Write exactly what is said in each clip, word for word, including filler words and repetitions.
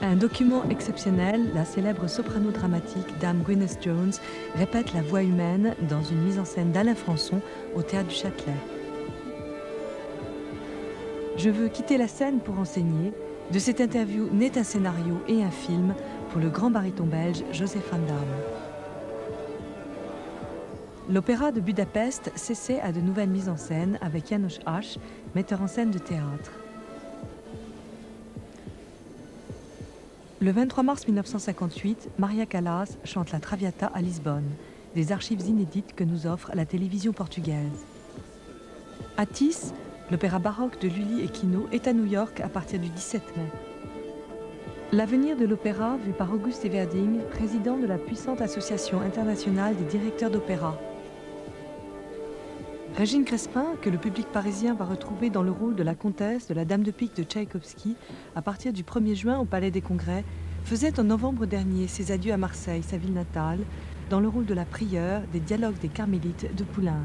Un document exceptionnel, la célèbre soprano dramatique Dame Gwyneth Jones répète la voix humaine dans une mise en scène d'Alain Françon au Théâtre du Châtelet. Je veux quitter la scène pour enseigner. De cette interview naît un scénario et un film pour le grand baryton belge Joseph Van Damme. L'opéra de Budapest s'essaie à de nouvelles mises en scène avec János Haas, metteur en scène de théâtre. Le vingt-trois mars mille neuf cent cinquante-huit, Maria Callas chante la Traviata à Lisbonne, des archives inédites que nous offre la télévision portugaise. Atis, l'opéra baroque de Lully et Quinault, est à New York à partir du dix-sept mai. L'avenir de l'opéra vu par Auguste Everding, président de la puissante association internationale des directeurs d'opéra. Régine Crespin, que le public parisien va retrouver dans le rôle de la comtesse de la Dame de Pique de Tchaïkovski à partir du premier juin au Palais des Congrès, faisait en novembre dernier ses adieux à Marseille, sa ville natale, dans le rôle de la prieure des dialogues des Carmélites de Poulenc.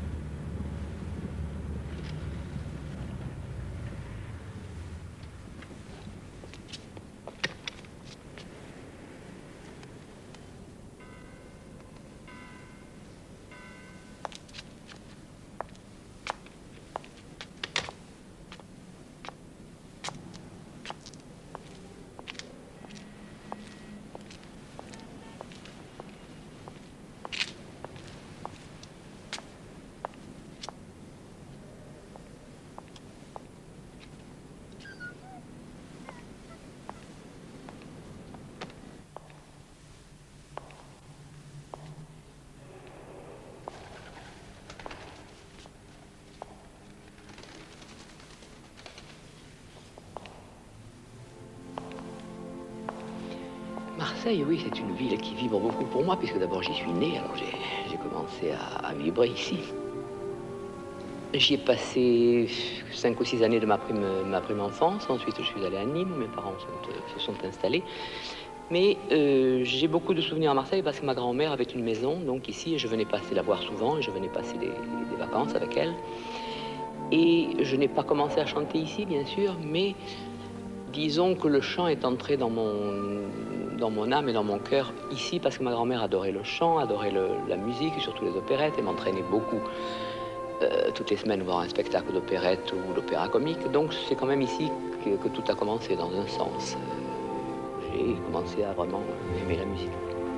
Marseille, oui, c'est une ville qui vibre beaucoup pour moi, puisque d'abord j'y suis né, alors j'ai commencé à, à vibrer ici. J'y ai passé cinq ou six années de ma prime, ma prime enfance, ensuite je suis allé à Nîmes, où mes parents sont, se sont installés. Mais euh, j'ai beaucoup de souvenirs à Marseille parce que ma grand-mère avait une maison, donc ici, et je venais passer la voir souvent, et je venais passer des, des vacances avec elle. Et je n'ai pas commencé à chanter ici, bien sûr, mais disons que le chant est entré dans mon... dans mon âme et dans mon cœur ici, parce que ma grand-mère adorait le chant, adorait le, la musique, et surtout les opérettes, et m'entraînait beaucoup euh, toutes les semaines voir un spectacle d'opérette ou d'opéra comique. Donc c'est quand même ici que, que tout a commencé dans un sens. Euh, j'ai commencé à vraiment aimer la musique.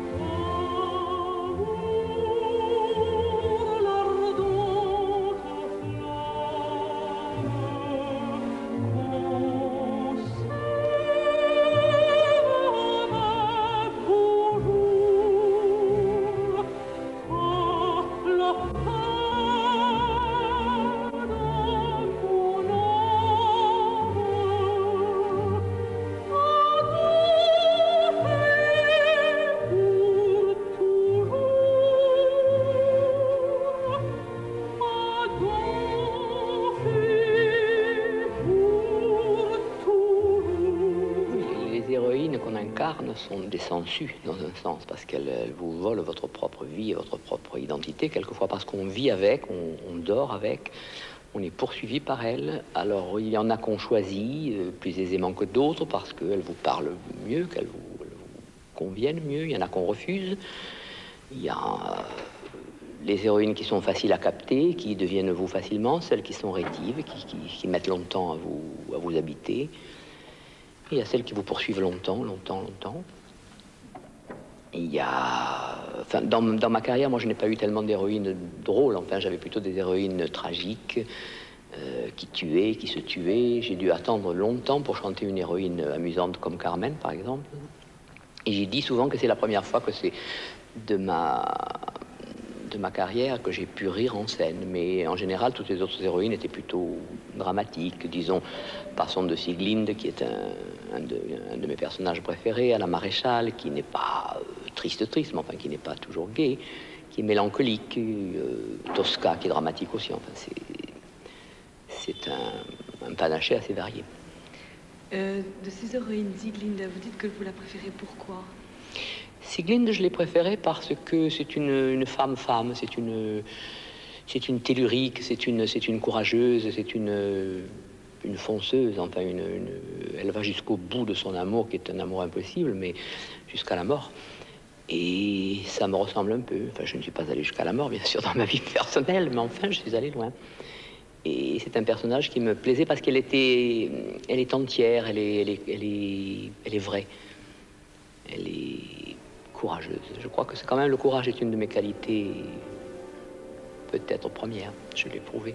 Sont des sangsues dans un sens, parce qu'elles vous volent votre propre vie et votre propre identité, quelquefois parce qu'on vit avec, on, on dort avec, on est poursuivi par elles. Alors il y en a qu'on choisit euh, plus aisément que d'autres parce qu'elles vous parlent mieux, qu'elles vous, vous conviennent mieux. Il y en a qu'on refuse. Il y a euh, les héroïnes qui sont faciles à capter, qui deviennent vous facilement, celles qui sont rétives, qui, qui, qui mettent longtemps à vous, à vous habiter. Il y a celles qui vous poursuivent longtemps, longtemps, longtemps. Il y a... Enfin, dans, dans ma carrière, moi, je n'ai pas eu tellement d'héroïnes drôles. Enfin, j'avais plutôt des héroïnes tragiques, euh, qui tuaient, qui se tuaient. J'ai dû attendre longtemps pour chanter une héroïne amusante comme Carmen, par exemple. Et j'ai dit souvent que c'est la première fois que c'est de ma... de ma carrière que j'ai pu rire en scène. Mais en général, toutes les autres héroïnes étaient plutôt dramatiques. Disons, passons de Sieglinde, qui est un, un, de, un de mes personnages préférés, à la maréchale, qui n'est pas euh, triste, triste, mais enfin qui n'est pas toujours gai, qui est mélancolique, euh, Tosca, qui est dramatique aussi. Enfin, c'est un, un panaché assez varié. Euh, de ces héroïnes, Sieglinde, vous dites que vous la préférez, pourquoi? Sieglinde, je l'ai préférée parce que c'est une, une femme-femme, c'est une, c'est une tellurique, c'est une, c'est une courageuse, c'est une, une fonceuse, enfin, une, une, elle va jusqu'au bout de son amour, qui est un amour impossible, mais jusqu'à la mort. Et ça me ressemble un peu. Enfin, je ne suis pas allé jusqu'à la mort, bien sûr, dans ma vie personnelle, mais enfin, je suis allé loin. Et c'est un personnage qui me plaisait parce qu'elle était, elle est entière, elle est, elle est, elle est, elle est vraie. Elle est courageuse. Je crois que c'est quand même le courage est une de mes qualités, peut-être première. Je l'ai prouvé.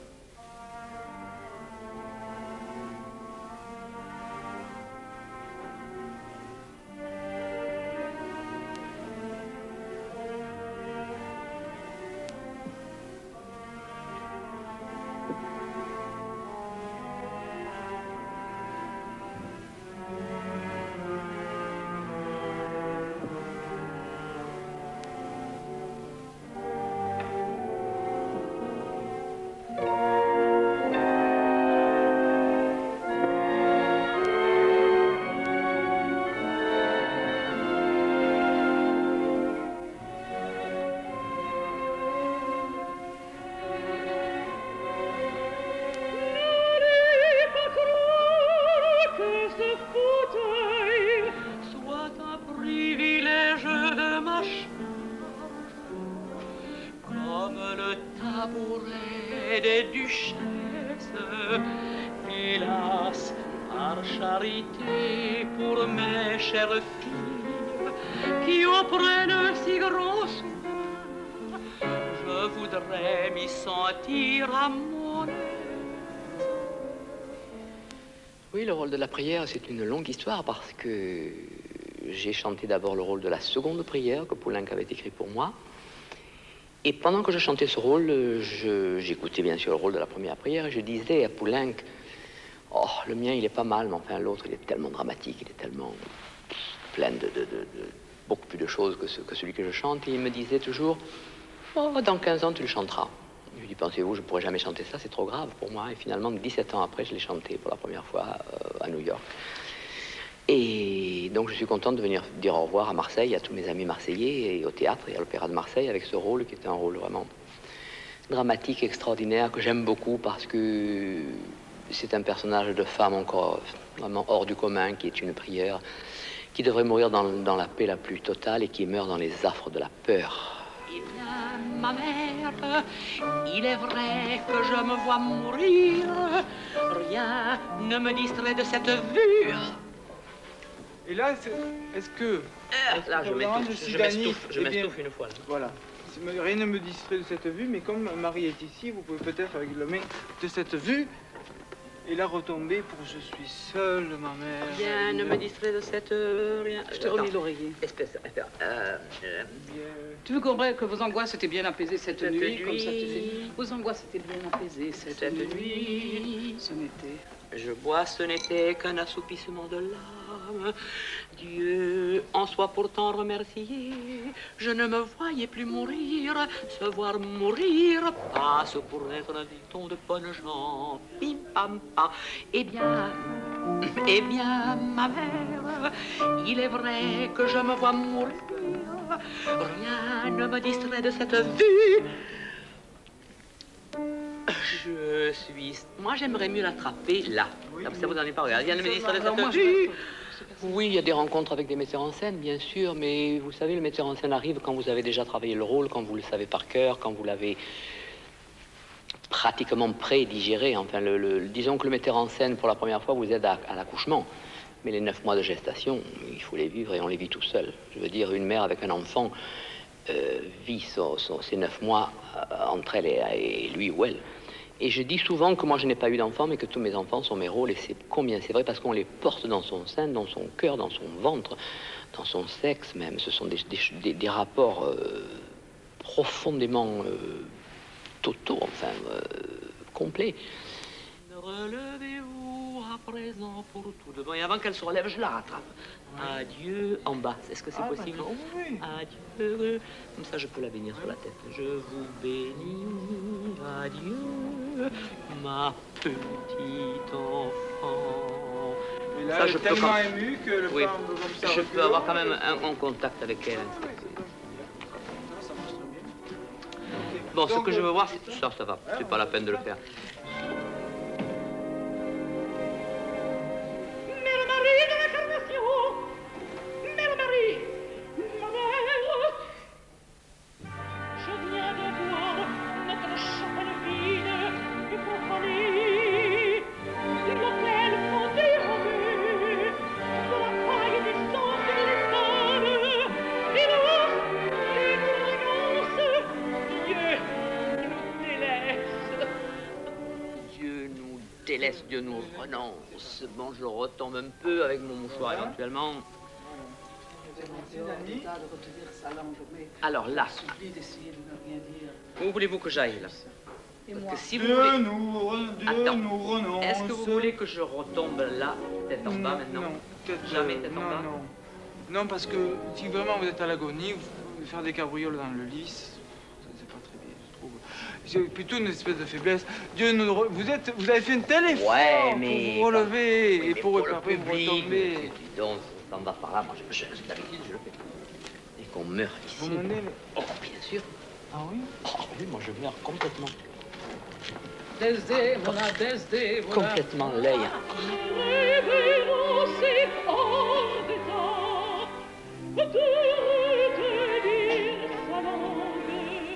des duchesses, hélas, par charité pour mes chères filles qui en prennent si grand soin, je voudrais m'y sentir à mon aise. Oui, le rôle de la prière, c'est une longue histoire parce que j'ai chanté d'abord le rôle de la seconde prière que Poulenc avait écrit pour moi. Et pendant que je chantais ce rôle, j'écoutais bien sûr le rôle de la première prière et je disais à Poulenc, oh, le mien il est pas mal, mais enfin l'autre il est tellement dramatique, il est tellement plein de, de, de, de beaucoup plus de choses que, ce, que celui que je chante. Et il me disait toujours, oh, dans quinze ans tu le chanteras. Je lui dis, pensez-vous, je ne pourrais jamais chanter ça, c'est trop grave pour moi. Et finalement, dix-sept ans après, je l'ai chanté pour la première fois euh, à New York. Et donc, je suis contente de venir dire au revoir à Marseille, à tous mes amis marseillais, et au théâtre et à l'Opéra de Marseille, avec ce rôle qui était un rôle vraiment dramatique, extraordinaire, que j'aime beaucoup parce que c'est un personnage de femme encore vraiment hors du commun, qui est une prière, qui devrait mourir dans, dans la paix la plus totale et qui meurt dans les affres de la peur. Eh bien, ma mère, il est vrai que je me vois mourir. Rien ne me distrait de cette vue. Et là, est-ce que... Est là, je m'étouffe, je m'estouffe, je m'estouffe une fois. Là. Voilà. Rien ne me distrait de cette vue, mais comme Marie est ici, vous pouvez peut-être, avec le main de cette vue, et là retomber pour je suis seule, ma mère. Rien ne me distrait de cette... Euh, rien. Je te relis l'oreiller. Espèce... Euh, euh, tu veux comprendre que vos angoisses étaient bien apaisées cette, cette nuit, nuit, comme ça tu fais. Vos angoisses étaient bien apaisées cette, cette nuit. nuit. Ce n'était... Je bois, ce n'était qu'un assoupissement de l'âme. Dieu en soit pourtant remercié. Je ne me voyais plus mourir. Se voir mourir passe pour être un dicton de bonnes gens. Pim pam pam. Eh bien, eh bien, ma mère, il est vrai que je me vois mourir. Rien ne me distrait de cette vue. Je suis... Moi, j'aimerais mieux l'attraper là. Oui, Comme ça, vous n'en avez pas regardé. Il y a une ministre de cette vue. Oui, il y a des rencontres avec des metteurs en scène, bien sûr, mais vous savez, le metteur en scène arrive quand vous avez déjà travaillé le rôle, quand vous le savez par cœur, quand vous l'avez pratiquement pré-digéré. Enfin, le, le, disons que le metteur en scène, pour la première fois, vous aide à, à l'accouchement. Mais les neuf mois de gestation, il faut les vivre et on les vit tout seul. Je veux dire, une mère avec un enfant euh, vit son, son, ses neuf mois euh, entre elle et, et lui ou elle. Et je dis souvent que moi je n'ai pas eu d'enfants, mais que tous mes enfants sont mes rôles. Et c'est combien c'est vrai, parce qu'on les porte dans son sein, dans son cœur, dans son ventre, dans son sexe même. Ce sont des, des, des rapports euh, profondément euh, totaux, enfin euh, complets. Relevez-vous à présent pour tout de bon. Et avant qu'elle se relève, je la rattrape. Ouais. Adieu en bas. Est-ce que c'est ah, possible? Oui. Adieu. Comme ça, je peux la bénir sur la tête. Je vous bénis. Adieu, ma petite enfant. Et là, ça, elle je est peux tellement quand... émue que le oui. parle comme ça. Je peux avoir quand même un, un contact avec elle. Bon, Donc, ce que je veux voir, c'est ça, ça va. C'est pas la peine de le faire. délaisse, Dieu nous renonce. Bon, je retombe un peu avec mon mouchoir éventuellement. Alors là, où voulez-vous que j'aille là? Parce que si vous Dieu voulez... nous, Dieu Attends. nous renonce. Est-ce que vous voulez que je retombe là, tête en bas maintenant? Non, tête, Jamais euh, tête en non, bas? non. Non, parce que si vraiment vous êtes à l'agonie, vous pouvez faire des cabrioles dans le lit, c'est pas très bien, je trouve. C'est plutôt une espèce de faiblesse. Dieu nous... re- Vous, êtes, vous avez fait un tel effort Ouais, mais... pour vous relever Oui, et mais pour, le après vous public, retomber. dis donc, ça s'en va par là. Moi, je, je, d'habitude, je le fais. Et qu'on meurt ici. Vous menez les... Oh, bien sûr. Ah oui? Oh, oui, moi, je meurs complètement. Desdemona, Desdemona. Complètement laid. Révérencé hors d'état de retenir sa langue.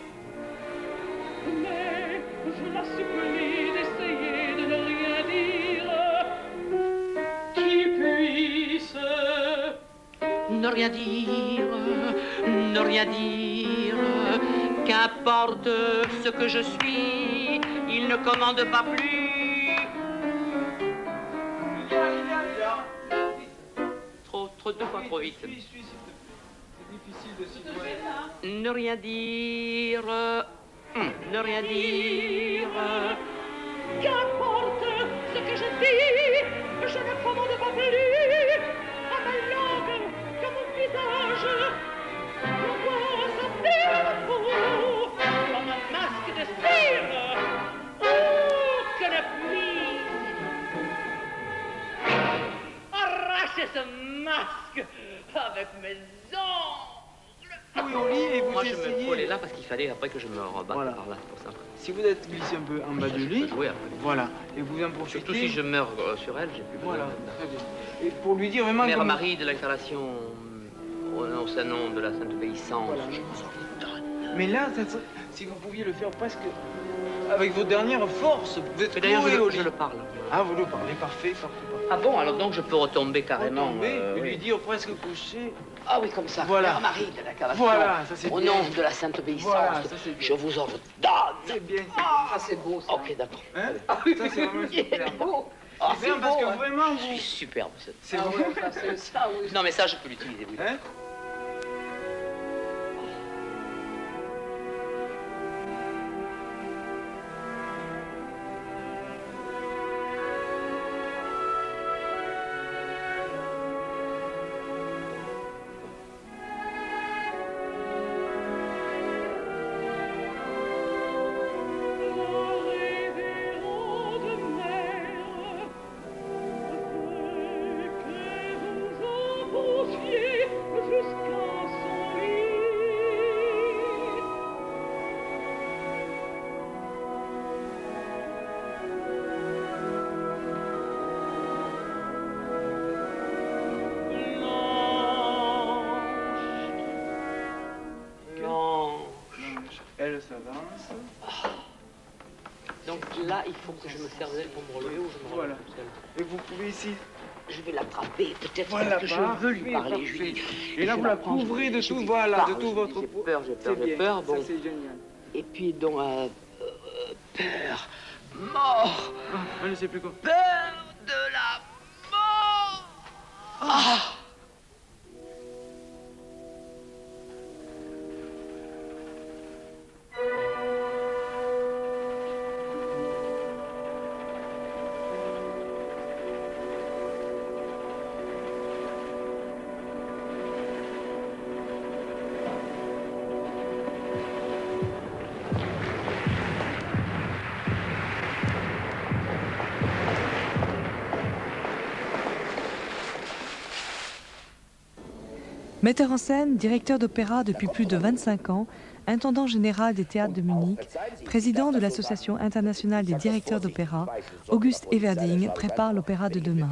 Mais je la supplie d'essayer de ne rien dire qui puisse Ne rien dire, ne rien dire, qu'importe ce que je suis, il ne commande pas plus. Trop, trop, deux fois trop vite. Suis, suis, s'il te plaît. C'est difficile de s'y voir. Ne rien dire, hum, ne rien dire. Qu'importe ce que je dis, je ne commande pas plus à ma langue que mon visage. L'angoisse a fait le fou comme un masque de cire. Oh, que ne puis-je arracher ce masque avec mes ongles? Oui, au lit et vous Moi, je essayez... me collais là parce qu'il fallait après que je me rebatte Voilà. par là, c'est pour ça. Si vous êtes glissé un peu en bas Ça, du je lit, peux jouer après. voilà, et vous en profitez... Surtout si je meurs euh, sur elle, j'ai plus besoin Voilà, de- très bien. Et pour lui dire vraiment... Mère comme- Marie de l'incarnation au, au sein nom de la Sainte Obéissance, Voilà. je vous en donne. Mais là, ça serait- si vous pouviez le faire presque avec vos dernières forces, vous êtes Mais d'ailleurs, je, cloué au le- je lit. le parle. Ah, vous le parlez, parfait, parfait, parfait. Ah bon, alors donc je peux retomber carrément. Retomber, euh, et oui. lui dire presque couché. Ah oui, comme ça. Voilà. Mère Marie de l'incarnation. Voilà, ça, c'est au bien. nom de la Sainte Obéissance, Voilà, ça, c'est bien. je vous ordonne. C'est bien, c'est Ah, c'est beau, ça. Ok, d'accord. Hein Ah oui, Ça, c'est vraiment super. beau. Ah, C'est bien parce beau, que hein. vraiment, Je suis vous... superbe. ce- C'est Ah bon. ouais, ça, c'est ça, oui. Non, mais ça, je peux l'utiliser, oui. Hein Elle s'avance. Donc là, il faut que je me serve d'elle pour me relever ou je me relève Voilà. toute seule. Et vous pouvez ici... Je vais l'attraper, peut-être Voilà, parce que je parfait, veux lui parler. Je parfait. lui- Et là, je vous la prends, je- couvrez de je tout, lui voilà, parle, de tout je votre... dis, J'ai peur, j'ai peur, C'est j'ai bien, peur. Bon. ça c'est génial. Et puis donc, euh, euh, peur, mort, Ah, elle ne sait plus quoi. peur de la mort. Ah. Metteur en scène, directeur d'opéra depuis plus de vingt-cinq ans, intendant général des théâtres de Munich, président de l'Association internationale des directeurs d'opéra, Auguste Everding prépare l'opéra de demain.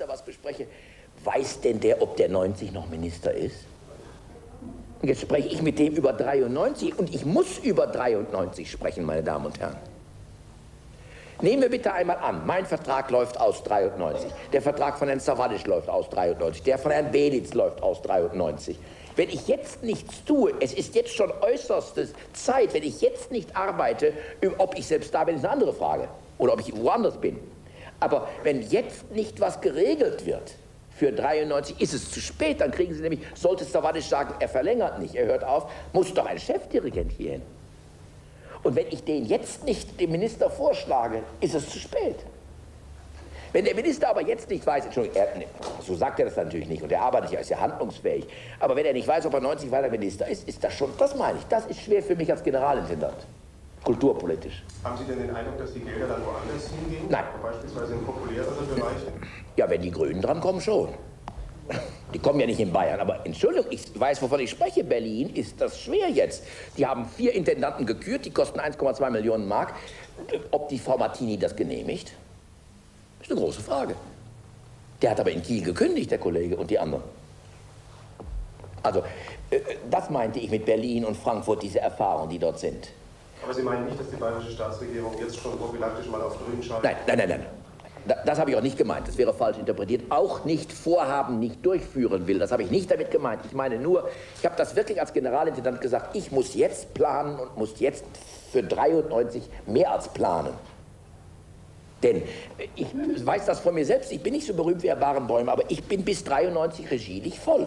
Weiß denn der, ob der neunzig noch Minister ist? Und jetzt spreche ich mit dem über dreiundneunzig und ich muss über dreiundneunzig sprechen, meine Damen und Herren. Nehmen wir bitte einmal an, mein Vertrag läuft aus dreiundneunzig, der Vertrag von Herrn Savadisch läuft aus dreiundneunzig, der von Herrn Belitz läuft aus dreiundneunzig. Wenn ich jetzt nichts tue, es ist jetzt schon äußerste Zeit, wenn ich jetzt nicht arbeite, ob ich selbst da bin, ist eine andere Frage. Oder ob ich woanders bin. Aber wenn jetzt nicht was geregelt wird für dreiundneunzig, ist es zu spät. Dann kriegen Sie nämlich, sollte Stavadic sagen, er verlängert nicht, er hört auf, muss doch ein Chefdirigent hier hin. Und wenn ich den jetzt nicht dem Minister vorschlage, ist es zu spät. Wenn der Minister aber jetzt nicht weiß, Entschuldigung, er, so sagt er das natürlich nicht und er arbeitet ja, ist ja handlungsfähig, aber wenn er nicht weiß, ob er neunzig weiter Minister ist, ist das schon, das meine ich, das ist schwer für mich als Generalintendant, kulturpolitisch. Haben Sie denn den Eindruck, dass die Gelder dann woanders hingehen? Nein. Beispielsweise in populärere Bereiche? Ja, wenn die Grünen dran kommen, schon. Die kommen ja nicht in Bayern, aber Entschuldigung, ich weiß, wovon ich spreche. Berlin ist das schwer jetzt. Die haben vier Intendanten gekürt, die kosten eins Komma zwei Millionen Mark. Ob die Frau Martini das genehmigt, ist eine große Frage. Der hat aber in Kiel gekündigt, der Kollege, und die anderen. Also, das meinte ich mit Berlin und Frankfurt, diese Erfahrungen, die dort sind. Aber Sie meinen nicht, dass die bayerische Staatsregierung jetzt schon prophylaktisch mal auf Grün schaltet? Nein, nein, nein, nein. Das habe ich auch nicht gemeint. Das wäre falsch interpretiert. Auch nicht vorhaben, nicht durchführen will. Das habe ich nicht damit gemeint. Ich meine nur, ich habe das wirklich als Generalintendant gesagt, ich muss jetzt planen und muss jetzt für dreiundneunzig mehr als planen. Denn ich weiß das von mir selbst, ich bin nicht so berühmt wie Herr Barenbäumer, aber ich bin bis dreiundneunzig regielig voll.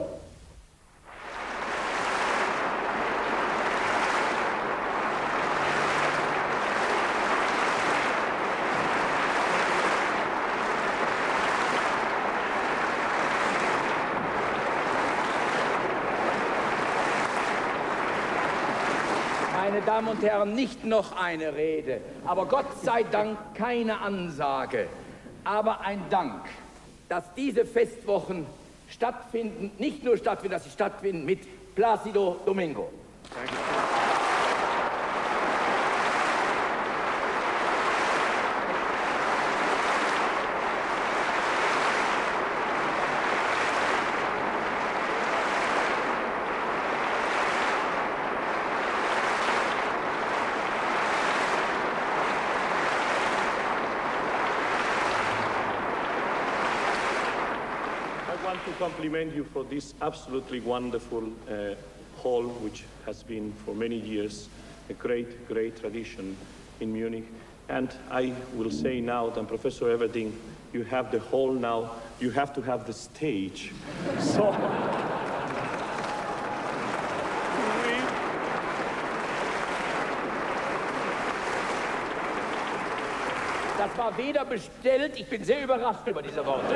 Meine Damen und Herren, nicht noch eine Rede, aber Gott sei Dank keine Ansage, aber ein Dank, dass diese Festwochen stattfinden, nicht nur stattfinden, dass sie stattfinden mit Plácido Domingo. Danke. I want to compliment you for this absolutely wonderful uh, hall, which has been for many years a great, great tradition in Munich. And I will say now that Professor Everding, you have the hall now, you have to have the stage. So, das war weder bestellt, ich bin sehr überrascht über diese Worte.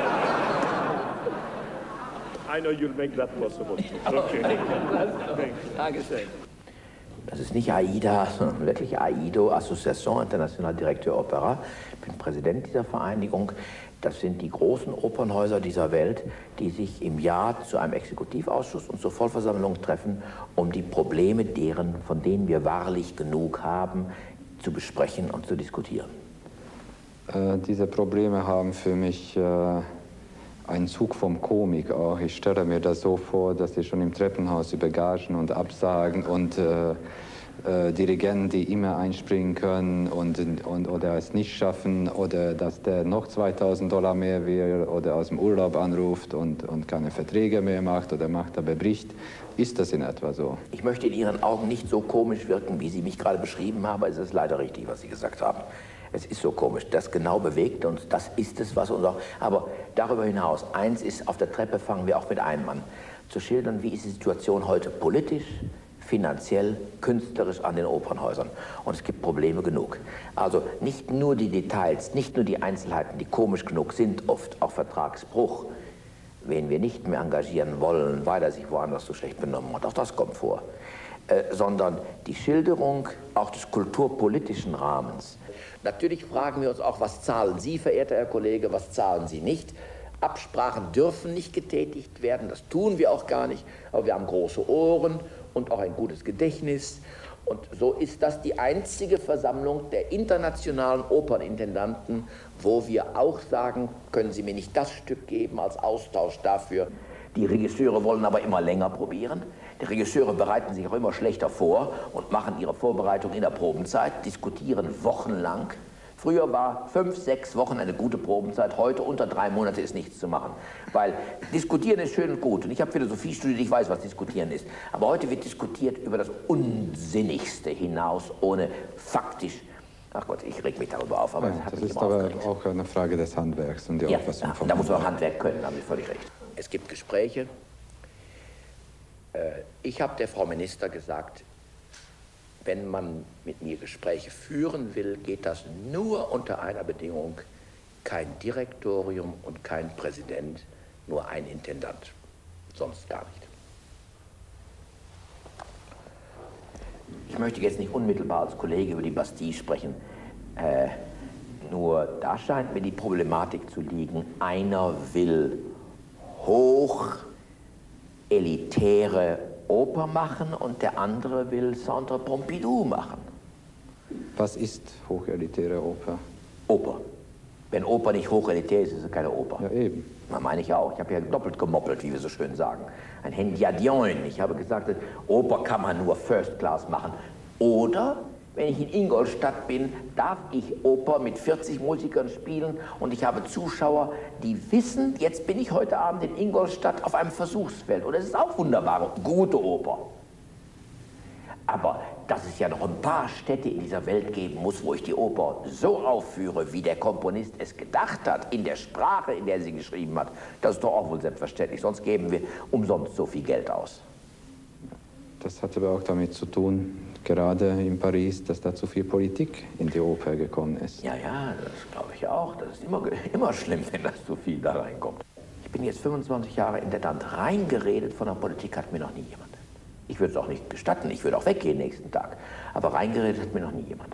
I know you'll make that possible. Okay. Dankeschön. Das ist nicht AIDA, sondern wirklich AIDO, Association International Directeur Opera. Ich bin Präsident dieser Vereinigung. Das sind die großen Opernhäuser dieser Welt, die sich im Jahr zu einem Exekutivausschuss und zur Vollversammlung treffen, um die Probleme, deren, von denen wir wahrlich genug haben, zu besprechen und zu diskutieren. Äh, diese Probleme haben für mich äh ein Zug vom Komik auch. Ich stelle mir das so vor, dass sie schon im Treppenhaus über Gagen und Absagen und äh, äh, Dirigenten, die immer einspringen können und, und, oder es nicht schaffen oder dass der noch zweitausend Dollar mehr will oder aus dem Urlaub anruft und, und keine Verträge mehr macht oder macht, aber bricht. Ist das in etwa so? Ich möchte in Ihren Augen nicht so komisch wirken, wie Sie mich gerade beschrieben haben, aber es ist leider richtig, was Sie gesagt haben. Es ist so komisch, das genau bewegt uns, das ist es, was uns auch... Aber darüber hinaus, eins ist, auf der Treppe fangen wir auch mit einem an, zu schildern, wie ist die Situation heute politisch, finanziell, künstlerisch an den Opernhäusern. Und es gibt Probleme genug. Also nicht nur die Details, nicht nur die Einzelheiten, die komisch genug sind, oft auch Vertragsbruch, wen wir nicht mehr engagieren wollen, weil er sich woanders so schlecht benommen hat, auch das kommt vor. Äh, sondern die Schilderung auch des kulturpolitischen Rahmens. Natürlich fragen wir uns auch, was zahlen Sie, verehrter Herr Kollege, was zahlen Sie nicht? Absprachen dürfen nicht getätigt werden, das tun wir auch gar nicht, aber wir haben große Ohren und auch ein gutes Gedächtnis. Und so ist das die einzige Versammlung der internationalen Opernintendanten, wo wir auch sagen, können Sie mir nicht das Stück geben als Austausch dafür. Die Regisseure wollen aber immer länger probieren. Die Regisseure bereiten sich auch immer schlechter vor und machen ihre Vorbereitung in der Probenzeit, diskutieren wochenlang. Früher war fünf, sechs Wochen eine gute Probenzeit, heute unter drei Monate ist nichts zu machen. Weil diskutieren ist schön und gut und ich habe Philosophie studiert, ich weiß, was diskutieren ist. Aber heute wird diskutiert über das Unsinnigste hinaus, ohne faktisch Ach Gott, ich reg mich darüber auf, aber ja, das hat das mich ist immer aber aufgeregt. auch eine Frage des Handwerks und die Ja, Auffassung ja, von da muss man Handwerk. Handwerk können, da haben Sie völlig recht. Es gibt Gespräche. Ich habe der Frau Minister gesagt, wenn man mit mir Gespräche führen will, geht das nur unter einer Bedingung: kein Direktorium und kein Präsident, nur ein Intendant, sonst gar nicht. Ich möchte jetzt nicht unmittelbar als Kollege über die Bastille sprechen, äh, nur da scheint mir die Problematik zu liegen, einer will hoch elitäre Oper machen und der andere will Centre Pompidou machen. Was ist hochelitäre Oper? Oper. Wenn Oper nicht hochelitär ist, ist es keine Oper. Ja, eben. Das meine ich auch. Ich habe ja doppelt gemoppelt, wie wir so schön sagen. Ein Hendiadion. Ich habe gesagt, Oper kann man nur First Class machen. Oder, wenn ich in Ingolstadt bin, darf ich Oper mit vierzig Musikern spielen und ich habe Zuschauer, die wissen, jetzt bin ich heute Abend in Ingolstadt auf einem Versuchsfeld. Und es ist auch wunderbare, gute Oper. Aber dass es ja noch ein paar Städte in dieser Welt geben muss, wo ich die Oper so aufführe, wie der Komponist es gedacht hat, in der Sprache, in der sie geschrieben hat, das ist doch auch wohl selbstverständlich. Sonst geben wir umsonst so viel Geld aus. Das hat aber auch damit zu tun, gerade in Paris, dass da zu viel Politik in die Oper gekommen ist. Ja, ja, das glaube ich auch. Das ist immer, immer schlimm, wenn das zu viel da reinkommt. Ich bin jetzt fünfundzwanzig Jahre in der Land. Reingeredet von der Politik hat mir noch nie jemand. Ich würde es auch nicht gestatten, ich würde auch weggehen nächsten Tag. Aber reingeredet hat mir noch nie jemand.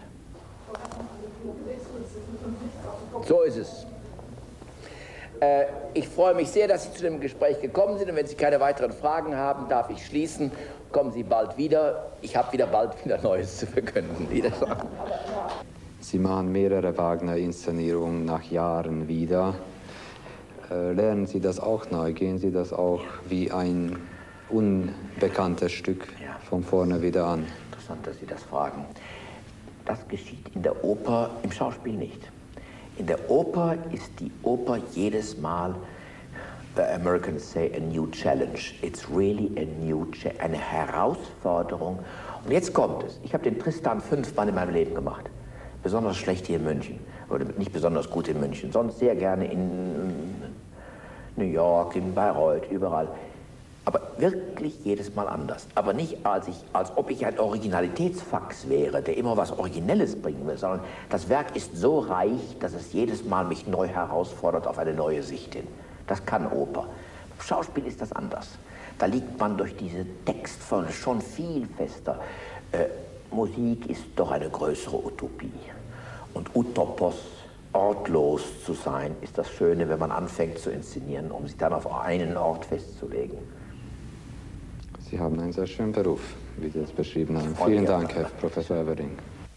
So ist es. Äh, ich freue mich sehr, dass Sie zu dem Gespräch gekommen sind. Und wenn Sie keine weiteren Fragen haben, darf ich schließen. Kommen Sie bald wieder. Ich habe wieder bald wieder Neues zu verkünden. Wiedersehen. Sie machen mehrere Wagner-Inszenierungen nach Jahren wieder. Äh, lernen Sie das auch neu? Gehen Sie das auch wie ein unbekanntes Stück von vorne wieder an? Interessant, dass Sie das fragen. Das geschieht in der Oper, im Schauspiel nicht. In der Oper ist die Oper jedes Mal, the Americans say, a new challenge. It's really a new challenge, eine Herausforderung. Und jetzt kommt es. Ich habe den Tristan fünfmal in meinem Leben gemacht. Besonders schlecht hier in München. Oder nicht besonders gut in München. Sonst sehr gerne in New York, in Bayreuth, überall. Aber wirklich jedes Mal anders. Aber nicht, als, ich, als ob ich ein Originalitätsfax wäre, der immer was Originelles bringen will, sondern das Werk ist so reich, dass es jedes Mal mich neu herausfordert auf eine neue Sicht hin. Das kann Oper. Im Schauspiel ist das anders. Da liegt man durch diese Textfolge schon viel fester. Äh, Musik ist doch eine größere Utopie. Und Utopos, ortlos zu sein, ist das Schöne, wenn man anfängt zu inszenieren, um sich dann auf einen Ort festzulegen. Sie haben einen sehr schönen Beruf, wie Sie es beschrieben haben. Vielen Dank, Herr Professor Evering.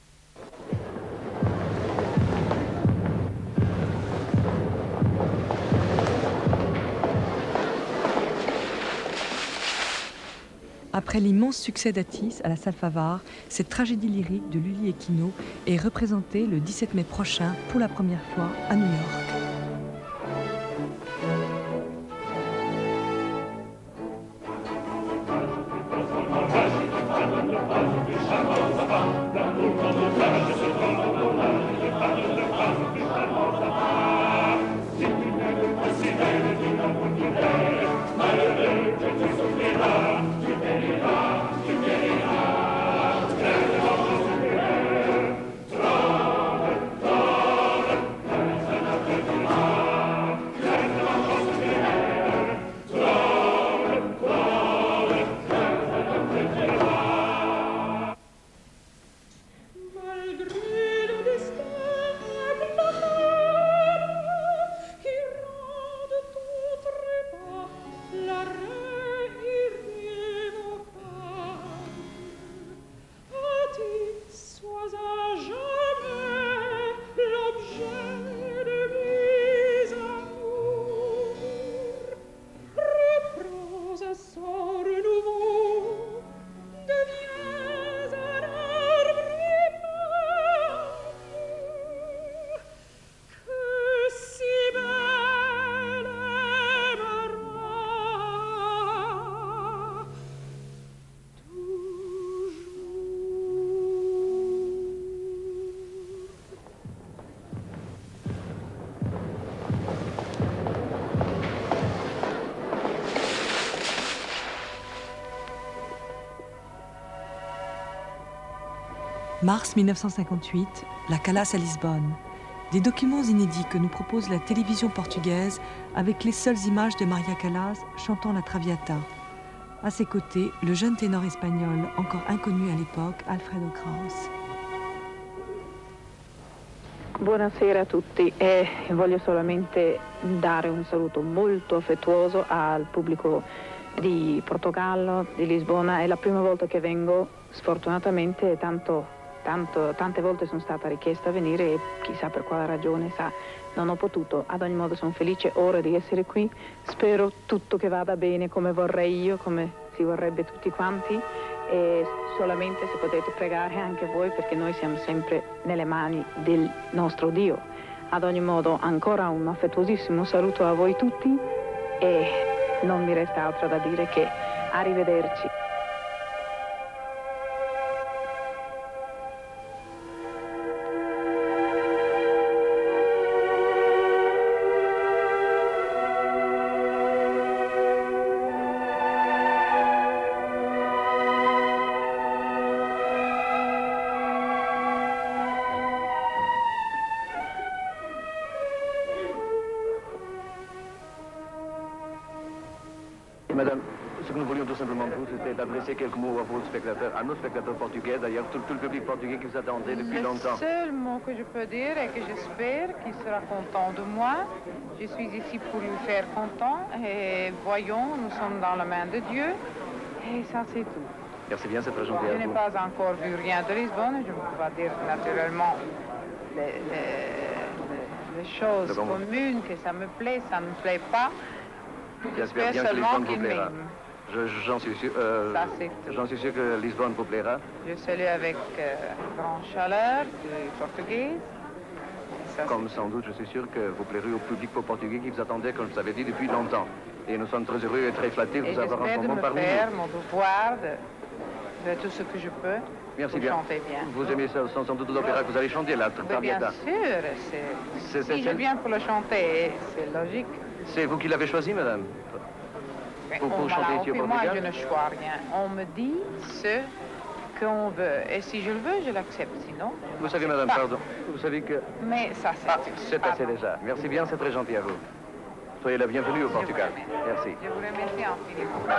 Après l'immense succès d'Atis à la Salle Favart, cette tragédie lyrique de Lully et Quinault est représentée le dix-sept mai prochain pour la première fois à New York. Thank you. mars mille neuf cent cinquante-huit, la Calas à Lisbonne. Des documents inédits que nous propose la télévision portugaise avec les seules images de Maria Callas chantant la Traviata. À ses côtés, le jeune ténor espagnol, encore inconnu à l'époque, Alfredo Kraus. Buonasera a tutti e voglio solamente dare un saluto molto affettuoso al pubblico di Portogallo, di Lisbona. È la prima volta che vengo, sfortunatamente tanto, tanto, tante volte sono stata richiesta a venire e chissà per quale ragione, sa, non ho potuto. Ad ogni modo sono felice ora di essere qui, spero tutto che vada bene come vorrei io, come si vorrebbe tutti quanti, e solamente se potete pregare anche voi perché noi siamo sempre nelle mani del nostro Dio. Ad ogni modo ancora un affettuosissimo saluto a voi tutti e non mi resta altro da dire che arrivederci. Madame, ce que nous voulions tout simplement vous, c'était d'adresser quelques mots à vos spectateurs, à nos spectateurs portugais, d'ailleurs tout, tout le public portugais qui vous attendait depuis le longtemps. Le seul mot que je peux dire est que j'espère qu'il sera content de moi. Je suis ici pour lui faire content et voyons, nous sommes dans la main de Dieu et ça c'est tout. Merci bien, c'est très gentil à vous. Je n'ai pas encore vu rien de Lisbonne, je ne peux pas dire naturellement les, les, les choses communes, que ça me plaît, ça ne me plaît pas. J'espère bien que Lisbonne vous plaira. J'en suis sûr, euh, j'en suis sûr que Lisbonne vous plaira. Je salue avec euh, grande chaleur les Portugais. Comme sans doute, je suis sûr que vous plairez au public portugais qui vous attendait, comme je vous avais dit, depuis longtemps. Et nous sommes très heureux et très flattés de vous avoir en ce moment parmi nous. J'espère de me faire mon devoir de, de tout ce que je peux. Merci bien. Chanter bien. Vous aimez ça, sans doute l'opéra que vous allez chanter, la Traviata. Bien sûr, si je viens pour le chanter, c'est logique. C'est vous qui l'avez choisi, madame? Pour, pour chanter ici au Portugal? Moi, je ne choisis rien. On me dit ce qu'on veut. Et si je le veux, je l'accepte. Sinon, vous savez, madame, pardon. Vous savez que... Mais ça, c'est... Ah, c'est assez déjà. Merci bien, c'est très gentil à vous. Soyez la bienvenue au Portugal. Merci. Je vous remercie infiniment.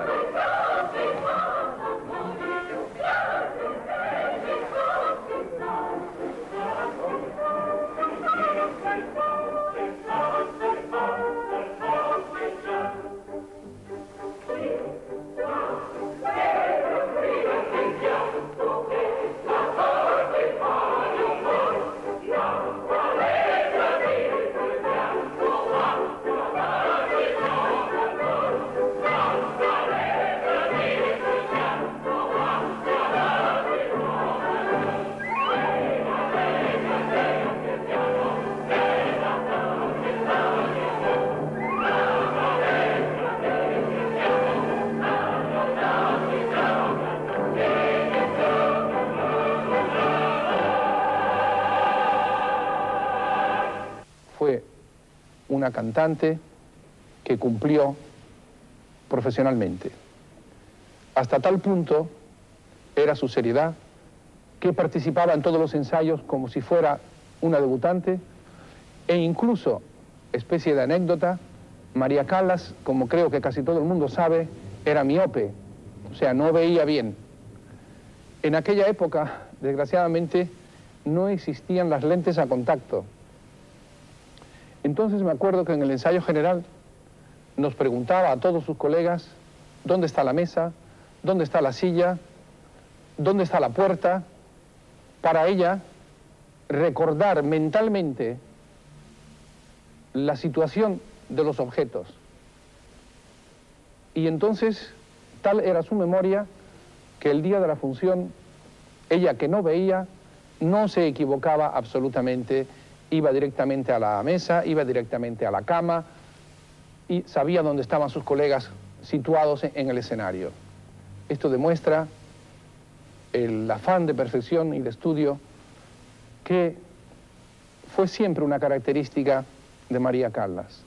Fue una cantante que cumplió profesionalmente. Hasta tal punto era su seriedad que participaba en todos los ensayos como si fuera una debutante e incluso, especie de anécdota, María Callas, como creo que casi todo el mundo sabe, era miope, o sea, no veía bien. En aquella época, desgraciadamente, no existían las lentes a contacto. Entonces me acuerdo que en el ensayo general nos preguntaba a todos sus colegas dónde está la mesa, dónde está la silla, dónde está la puerta, para ella recordar mentalmente la situación de los objetos. Y entonces tal era su memoria que el día de la función, ella que no veía, no se equivocaba absolutamente. Iba directamente a la mesa, iba directamente a la cama y sabía dónde estaban sus colegas situados en el escenario. Esto demuestra el afán de perfección y de estudio que fue siempre una característica de María Callas.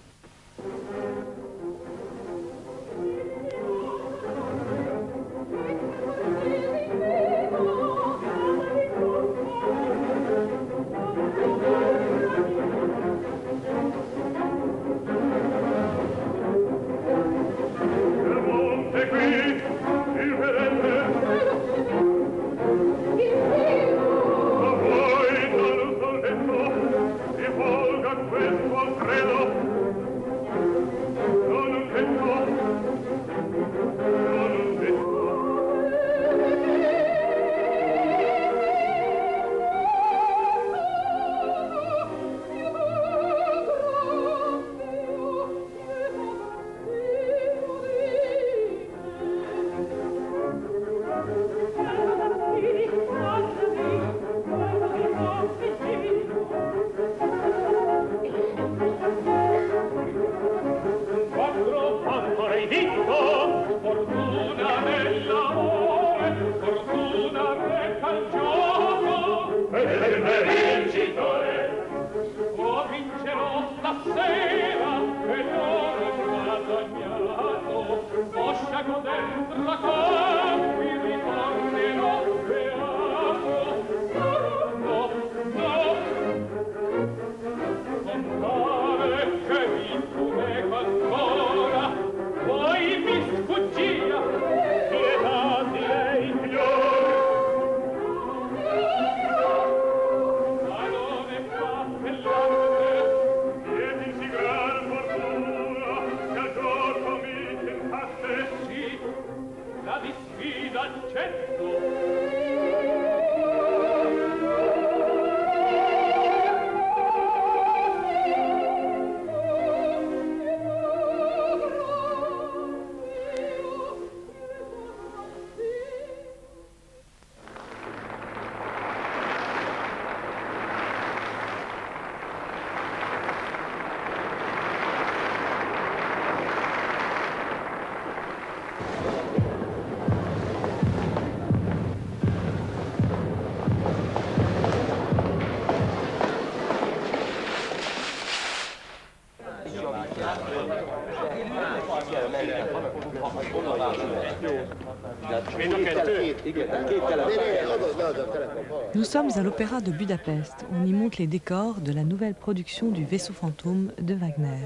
Nous sommes à l'Opéra de Budapest. On y monte les décors de la nouvelle production du Vaisseau fantôme de Wagner.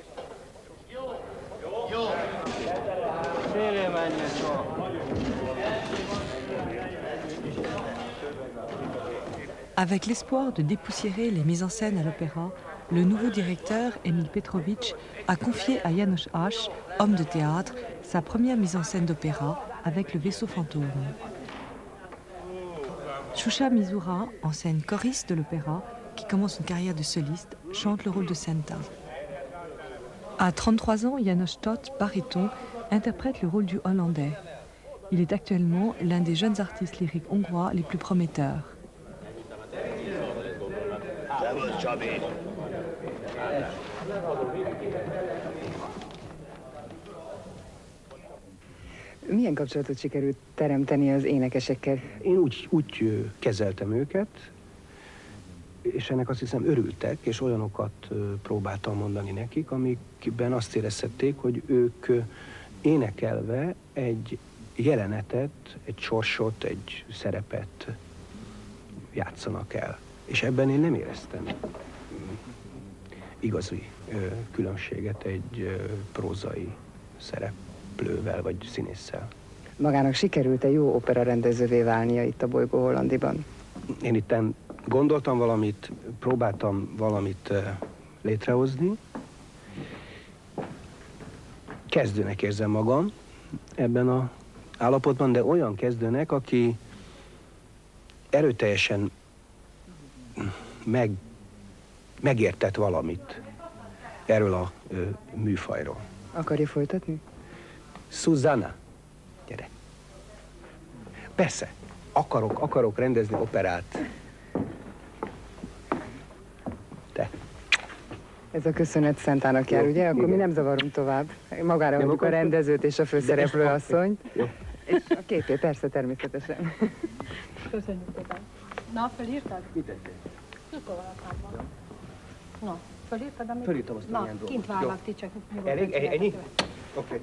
Avec l'espoir de dépoussiérer les mises en scène à l'opéra, le nouveau directeur, Emil Petrovitch, a confié à János Haas, homme de théâtre, sa première mise en scène d'opéra avec le Vaisseau fantôme. Shusha Mizura, ancienne choriste de l'opéra, qui commence une carrière de soliste, chante le rôle de Senta. À trente-trois ans, János Tóth, baryton, interprète le rôle du Hollandais. Il est actuellement l'un des jeunes artistes lyriques hongrois les plus prometteurs. Milyen kapcsolatot sikerült teremteni az énekesekkel? Én úgy, úgy kezeltem őket, és ennek azt hiszem örültek, és olyanokat próbáltam mondani nekik, amikben azt érezhették, hogy ők énekelve egy jelenetet, egy sorsot, egy szerepet játszanak el. És ebben én nem éreztem igazi különbséget egy prózai szereplővel vagy színésszel. Magának sikerült-e jó opera rendezővé válnia itt a bolygó Hollandiban? Én itten gondoltam valamit, próbáltam valamit létrehozni. Kezdőnek érzem magam ebben az állapotban, de olyan kezdőnek, aki erőteljesen meg, megértett valamit erről a ö, műfajról. Akarja folytatni? Susanna, gyere. Persze, akarok, akarok rendezni operát. Te. Ez a köszönet Szentának jár, ugye? Akkor igen. Mi nem zavarunk tovább. Magára mondjuk a rendezőt és a főszereplő asszonyt. És a képé, persze, természetesen. Köszönjük szépen. Na, felírtad? Mit tettél? Mikor van a kádban? Na, felírtad, amit... Felírtam azt a Na, kint várlak ti, csak nyugodtan. Elég? Ennyi? Oké.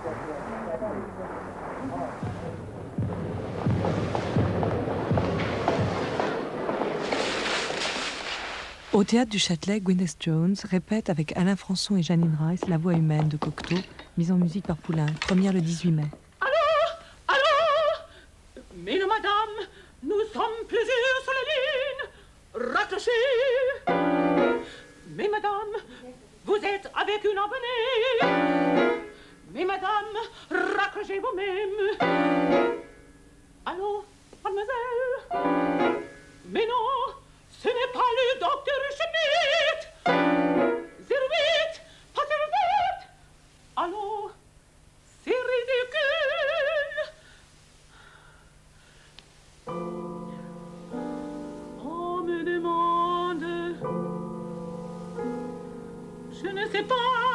Au théâtre du Châtelet, Gwyneth Jones répète avec Alain Françon et Janine Rice La voix humaine de Cocteau, mise en musique par Poulenc, première le dix-huit mai. Alors, alors, mesdames, madame, nous sommes plusieurs sur la ligne, rattachés. Mais madame, vous êtes avec une abonnée. Mais madame, raccrochez vous-même. Allô, mademoiselle? Mais non, ce n'est pas le docteur Schmidt. zéro huit, pas zéro huit. Allô, c'est ridicule. On me demande, je ne sais pas.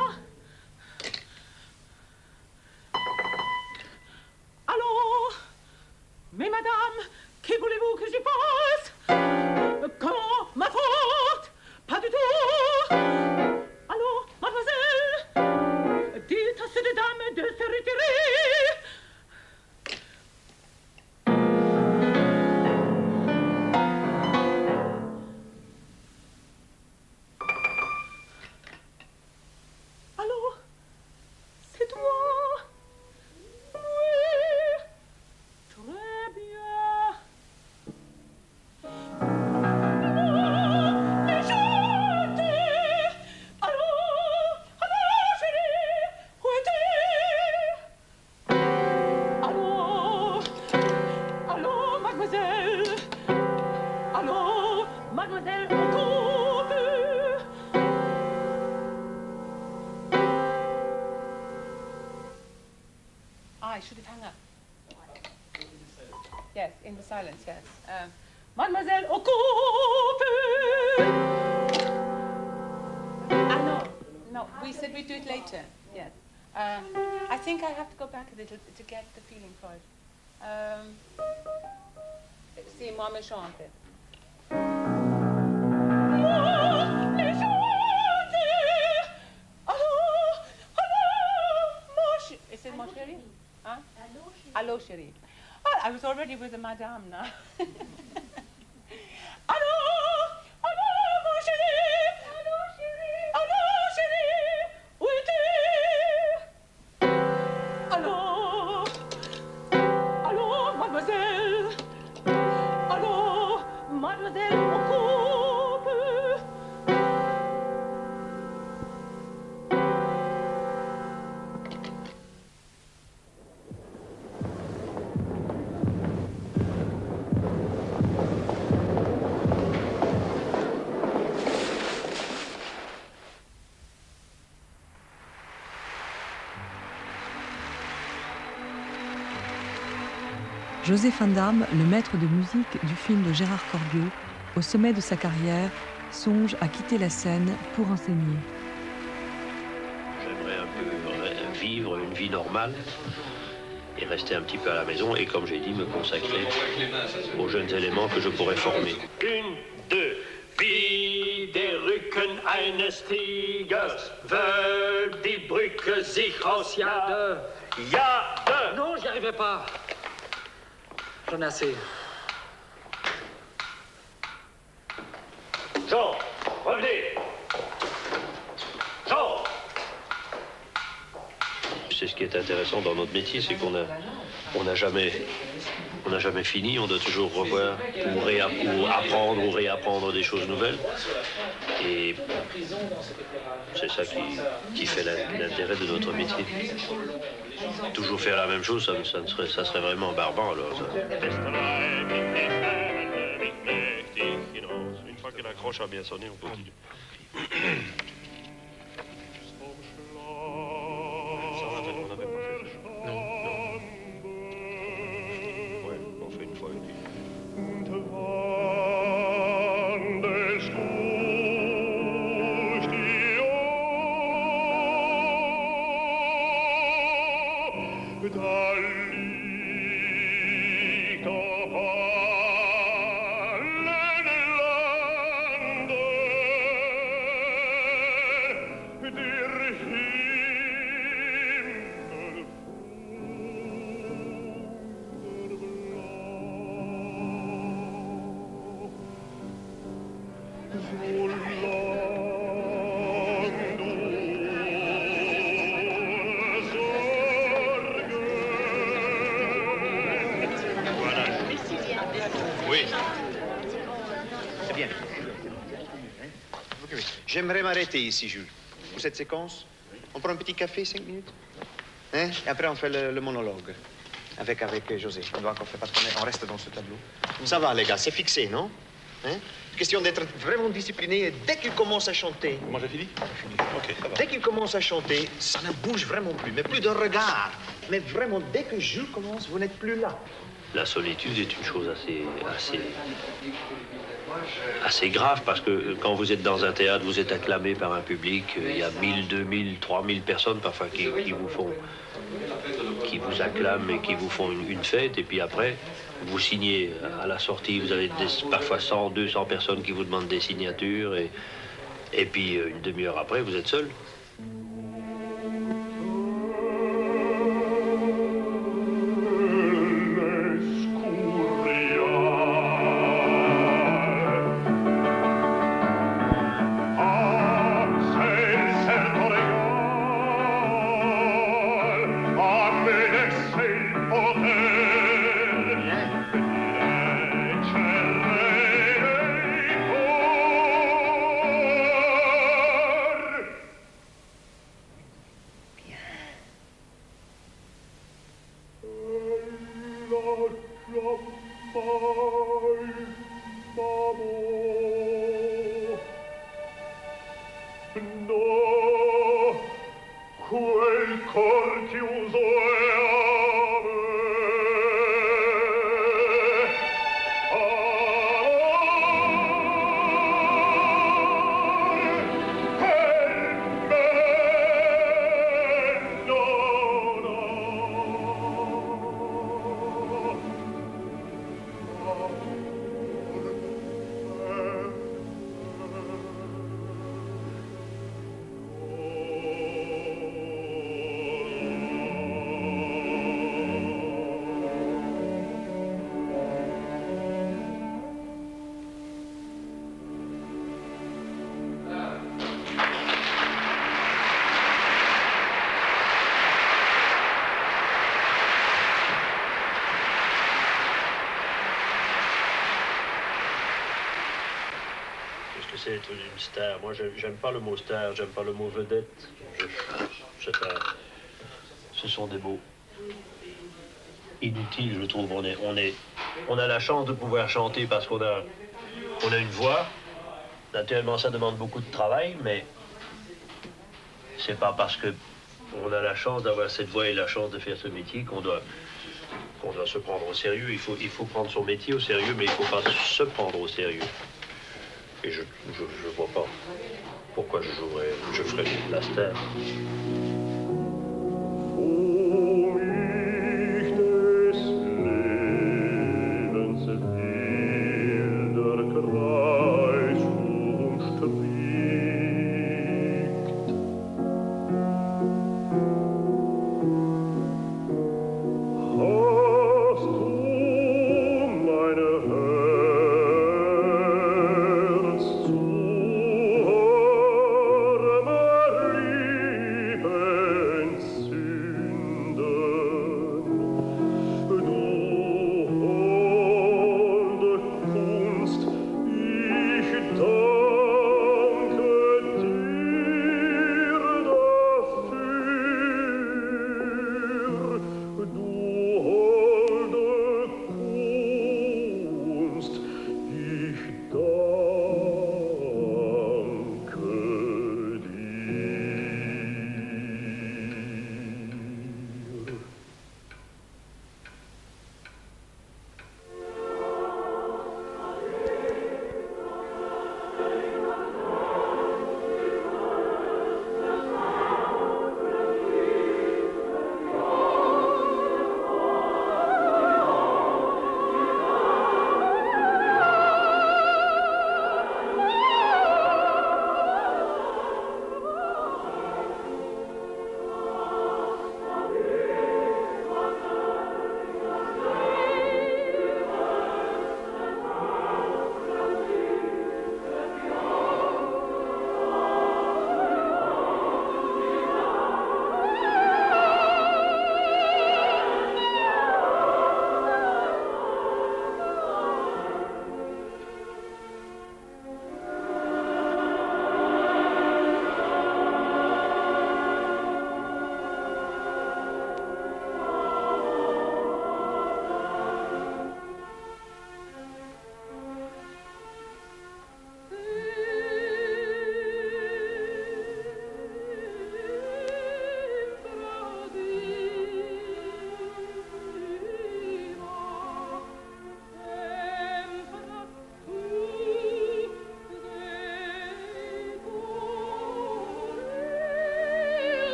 Allô, mais madame, que voulez-vous que j'y fasse? Comment? Ma faute? Pas du tout. Allô, mademoiselle? Dites à cette dame de se retirer. Allô? C'est toi? Oui. Très bien. I should have hung up. Yes, in the silence, yes. Um, Mademoiselle occupe. Ah, no, no, we said we'd do it later, yes. Um, I think I have to go back a little to get the feeling for it. Um, c'est moi méchant, en fait. Is it mon chéri? Huh? Allô, chéri. Oh, I was already with the madame now. Allô, allô, mon chéri. Allô, chéri. Allô, chéri. Où es-tu? Allô. Allô, mademoiselle. Allô, mademoiselle, on coupe. José Findam, le maître de musique du film de Gérard Corbiot, au sommet de sa carrière, songe à quitter la scène pour enseigner. J'aimerais un peu vivre une vie normale et rester un petit peu à la maison et, comme j'ai dit, me consacrer aux jeunes éléments que je pourrais former. Une, deux, wie der Rücken eines Tigers wölbt die Brücke sich aus Jade. Jade! Non, j'y arriverai pas. J'en ai assez. Jean, revenez. Jean. C'est ce qui est intéressant dans notre métier, c'est qu'on a, on n'a jamais, on n'a jamais fini. On doit toujours revoir ou, réapp ou apprendre ou réapprendre des choses nouvelles. Et c'est ça qui, qui fait l'intérêt de notre métier. Toujours faire la même chose, ça, ça, serait, ça serait vraiment barbare. Alors, ça. Une fois que l'accroche a bien sonné, on continue. Ça, on n'avait pas fait ça. Non, non. Ouais, on fait une fois et puis... Oui. C'est bien. J'aimerais m'arrêter ici, Jules. Pour cette séquence, on prend un petit café, cinq minutes. Hein? Et après, on fait le, le monologue. Avec, avec José. On doit encore faire parce qu'on reste dans ce tableau. Ça va, les gars, c'est fixé, non? Hein? Question d'être vraiment discipliné. Et dès qu'il commence à chanter... Moi, j'ai fini? Fini. Ok, ça va. Dès qu'il commence à chanter, ça ne bouge vraiment plus. Mais plus de regard. Mais vraiment, dès que Jules commence, vous n'êtes plus là. La solitude est une chose assez, assez, assez grave parce que quand vous êtes dans un théâtre, vous êtes acclamé par un public. Il y a mille, deux mille, trois mille personnes parfois qui, qui vous font, qui vous acclament et qui vous font une, une fête. Et puis après, vous signez à la sortie. Vous avez des, parfois cent, deux cents personnes qui vous demandent des signatures. Et, et puis une demi-heure après, vous êtes seul. C'est être une star. Moi, j'aime pas le mot star, j'aime pas le mot vedette. Je, je, ce sont des mots inutiles, je trouve. On, est, on, est, on a la chance de pouvoir chanter parce qu'on a, on a une voix. Naturellement, ça demande beaucoup de travail, mais c'est pas parce que on a la chance d'avoir cette voix et la chance de faire ce métier qu'on doit, qu'on doit se prendre au sérieux. Il faut, il faut prendre son métier au sérieux, mais il faut pas se prendre au sérieux. Et je ne vois pas pourquoi je jouerais, je ferais la star.